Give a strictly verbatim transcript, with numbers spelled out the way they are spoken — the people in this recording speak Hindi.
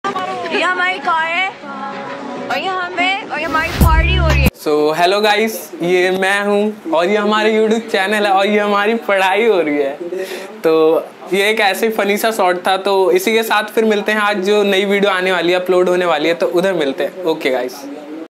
ये हमारी कार है और यहाँ पे और ये हमारी पार्टी हो रही है। सो हेलो गाइस, ये मैं हूँ और ये हमारे यूट्यूब चैनल है और ये हमारी पढ़ाई हो रही है। तो ये एक ऐसे फनी सा शॉर्ट था, तो इसी के साथ फिर मिलते हैं आज जो नई वीडियो आने वाली है, अपलोड होने वाली है, तो उधर मिलते हैं। Okay guys.